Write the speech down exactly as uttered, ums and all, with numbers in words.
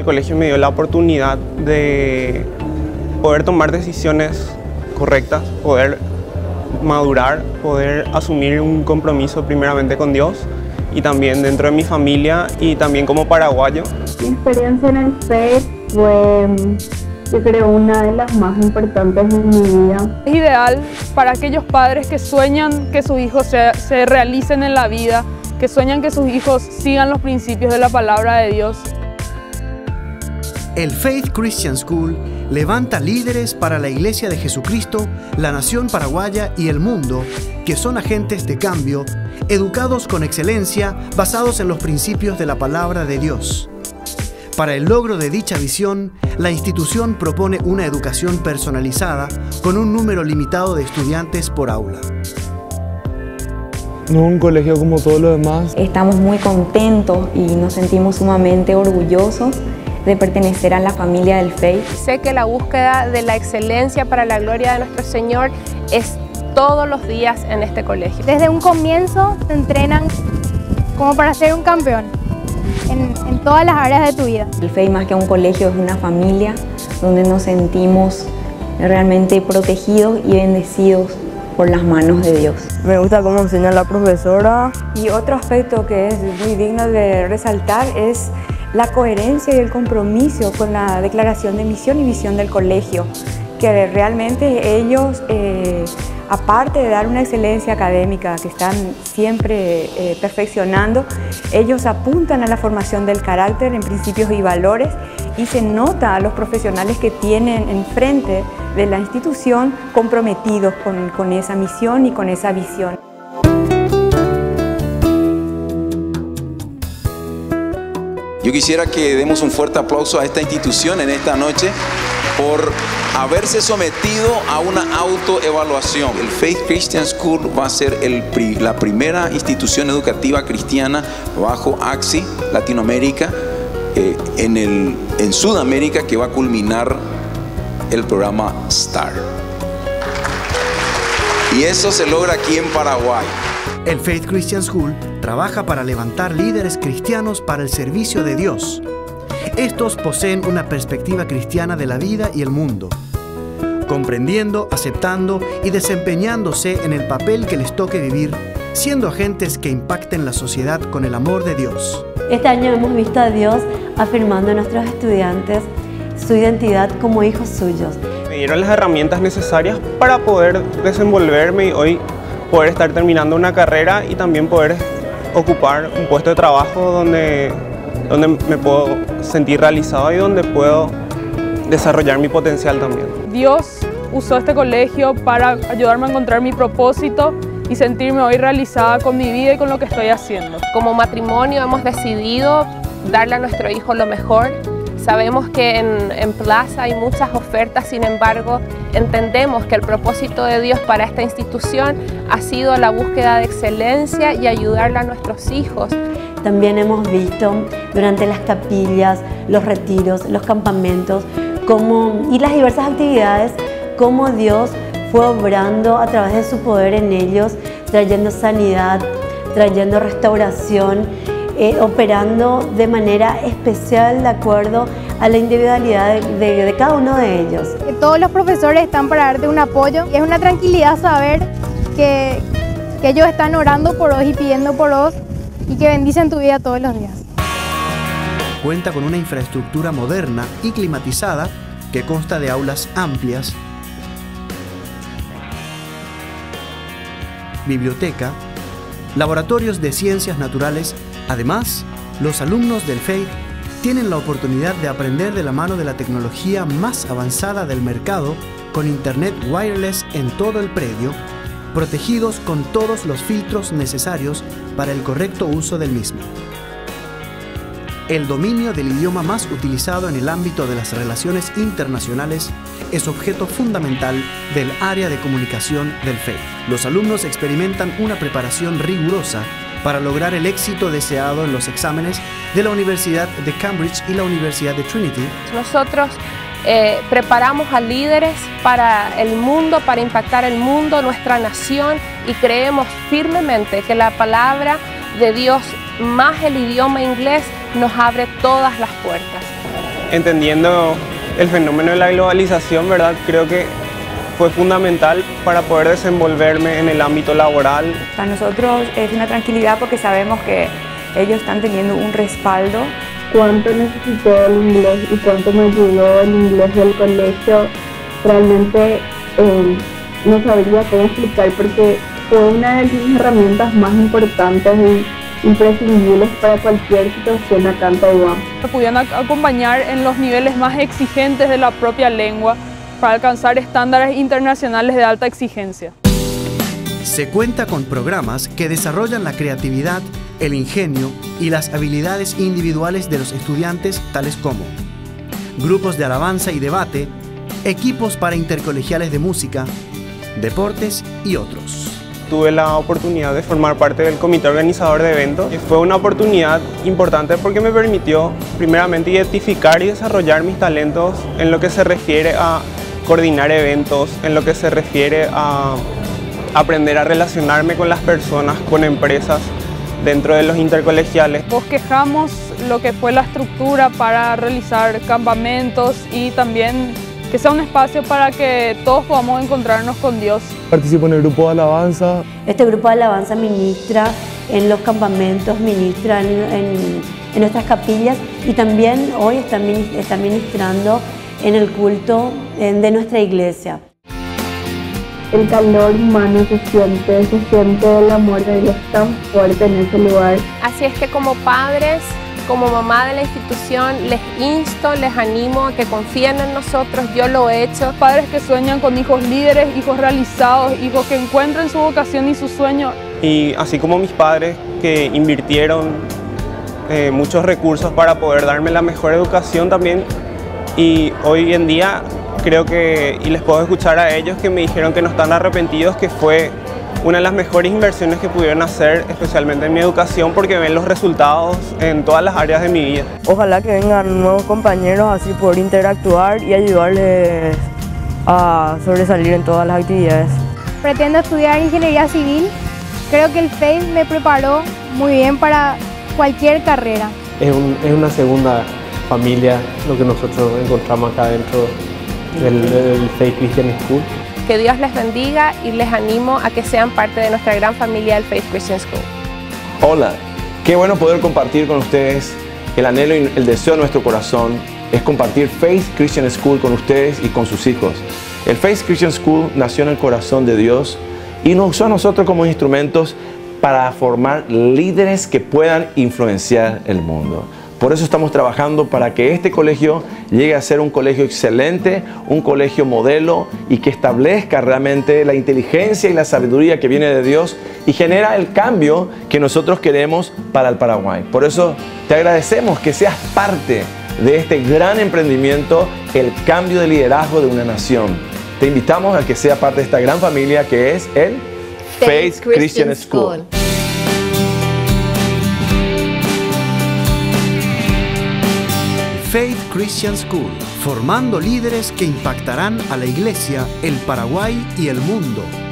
colegio me dio la oportunidad de poder tomar decisiones correctas, poder madurar, poder asumir un compromiso primeramente con Dios y también dentro de mi familia y también como paraguayo. Mi experiencia en el F E I fue, yo creo, una de las más importantes de mi vida. Es ideal para aquellos padres que sueñan que sus hijos se, se realicen en la vida, que sueñan que sus hijos sigan los principios de la palabra de Dios. El Faith Christian School levanta líderes para la Iglesia de Jesucristo, la nación paraguaya y el mundo, que son agentes de cambio, educados con excelencia, basados en los principios de la palabra de Dios. Para el logro de dicha visión, la institución propone una educación personalizada con un número limitado de estudiantes por aula. No es un colegio como todos los demás. Estamos muy contentos y nos sentimos sumamente orgullosos de pertenecer a la familia del F E I. Sé que la búsqueda de la excelencia para la gloria de nuestro Señor es todos los días en este colegio. Desde un comienzo te entrenan como para ser un campeón en, en todas las áreas de tu vida. El F E I, más que un colegio, es una familia donde nos sentimos realmente protegidos y bendecidos por las manos de Dios. Me gusta cómo enseña la profesora. Y otro aspecto que es muy digno de resaltar es la coherencia y el compromiso con la declaración de misión y visión del colegio, que realmente ellos, eh, aparte de dar una excelencia académica que están siempre eh, perfeccionando, ellos apuntan a la formación del carácter en principios y valores, y se nota a los profesionales que tienen enfrente de la institución comprometidos con, con esa misión y con esa visión. Yo quisiera que demos un fuerte aplauso a esta institución en esta noche por haberse sometido a una autoevaluación. El Faith Christian School va a ser el, la primera institución educativa cristiana bajo A C S I Latinoamérica, eh, en, el, en Sudamérica, que va a culminar el programa STAR. Y eso se logra aquí en Paraguay. El Faith Christian School trabaja para levantar líderes cristianos para el servicio de Dios. Estos poseen una perspectiva cristiana de la vida y el mundo, comprendiendo, aceptando y desempeñándose en el papel que les toque vivir, siendo agentes que impacten la sociedad con el amor de Dios. Este año hemos visto a Dios afirmando a nuestros estudiantes su identidad como hijos suyos. Me dieron las herramientas necesarias para poder desenvolverme y hoy poder estar terminando una carrera y también poder ocupar un puesto de trabajo donde, donde me puedo sentir realizado y donde puedo desarrollar mi potencial también. Dios usó este colegio para ayudarme a encontrar mi propósito y sentirme hoy realizada con mi vida y con lo que estoy haciendo. Como matrimonio hemos decidido darle a nuestro hijo lo mejor. Sabemos que en, en Plaza hay muchas ofertas, sin embargo, entendemos que el propósito de Dios para esta institución ha sido la búsqueda de excelencia y ayudarle a nuestros hijos. También hemos visto durante las capillas, los retiros, los campamentos cómo, y las diversas actividades, cómo Dios fue obrando a través de su poder en ellos, trayendo sanidad, trayendo restauración, Eh, operando de manera especial de acuerdo a la individualidad de, de, de cada uno de ellos. Que todos los profesores están para darte un apoyo y es una tranquilidad saber que, que ellos están orando por vos y pidiendo por vos y que bendicen tu vida todos los días. Cuenta con una infraestructura moderna y climatizada que consta de aulas amplias, biblioteca, laboratorios de ciencias naturales. Además, los alumnos del F E I tienen la oportunidad de aprender de la mano de la tecnología más avanzada del mercado, con internet wireless en todo el predio, protegidos con todos los filtros necesarios para el correcto uso del mismo. El dominio del idioma más utilizado en el ámbito de las relaciones internacionales es objeto fundamental del área de comunicación del F E I. Los alumnos experimentan una preparación rigurosa para lograr el éxito deseado en los exámenes de la Universidad de Cambridge y la Universidad de Trinity. Nosotros eh, preparamos a líderes para el mundo, para impactar el mundo, nuestra nación, y creemos firmemente que la palabra de Dios más el idioma inglés nos abre todas las puertas. entendiendo el fenómeno de la globalización, ¿verdad? Creo que fue fundamental para poder desenvolverme en el ámbito laboral. Para nosotros es una tranquilidad porque sabemos que ellos están teniendo un respaldo. Cuánto necesité el inglés y cuánto me ayudó el inglés del colegio, realmente eh, no sabría cómo explicar porque fue una de las herramientas más importantes y imprescindibles para cualquier situación acá en Taiwán. Me pudieron acompañar en los niveles más exigentes de la propia lengua para alcanzar estándares internacionales de alta exigencia. Se cuenta con programas que desarrollan la creatividad, el ingenio y las habilidades individuales de los estudiantes, tales como grupos de alabanza y debate, equipos para intercolegiales de música, deportes y otros. Tuve la oportunidad de formar parte del comité organizador de eventos. Fue una oportunidad importante porque me permitió primeramente identificar y desarrollar mis talentos en lo que se refiere a coordinar eventos, en lo que se refiere a aprender a relacionarme con las personas, con empresas dentro de los intercolegiales. Bosquejamos lo que fue la estructura para realizar campamentos y también que sea un espacio para que todos podamos encontrarnos con Dios. Participo en el grupo de alabanza. Este grupo de alabanza ministra en los campamentos, ministra en, en, en nuestras capillas y también hoy está, está ministrando en el culto de nuestra iglesia. El calor humano se siente, se siente el amor de Dios tan fuerte en ese lugar. Así es que como padres, como mamá de la institución, les insto, les animo a que confíen en nosotros, yo lo he hecho. Padres que sueñan con hijos líderes, hijos realizados, hijos que encuentren su vocación y su sueño. Y así como mis padres que invirtieron eh, muchos recursos para poder darme la mejor educación también, y hoy en día creo que, y les puedo escuchar a ellos que me dijeron que no están arrepentidos, que fue una de las mejores inversiones que pudieron hacer, especialmente en mi educación, porque ven los resultados en todas las áreas de mi vida. Ojalá que vengan nuevos compañeros así por interactuar y ayudarles a sobresalir en todas las actividades. Pretendo estudiar ingeniería civil. Creo que el Faith me preparó muy bien para cualquier carrera. Es, un, es una segunda familia lo que nosotros encontramos acá dentro del, del Faith Christian School. Que Dios les bendiga y les animo a que sean parte de nuestra gran familia del Faith Christian School. Hola, qué bueno poder compartir con ustedes. El anhelo y el deseo de nuestro corazón es compartir Faith Christian School con ustedes y con sus hijos. El Faith Christian School nació en el corazón de Dios y nos usó a nosotros como instrumentos para formar líderes que puedan influenciar el mundo. Por eso estamos trabajando para que este colegio llegue a ser un colegio excelente, un colegio modelo y que establezca realmente la inteligencia y la sabiduría que viene de Dios y genera el cambio que nosotros queremos para el Paraguay. Por eso te agradecemos que seas parte de este gran emprendimiento, el cambio de liderazgo de una nación. Te invitamos a que sea parte de esta gran familia que es el Faith Christian School. Faith Christian School, formando líderes que impactarán a la iglesia, el Paraguay y el mundo.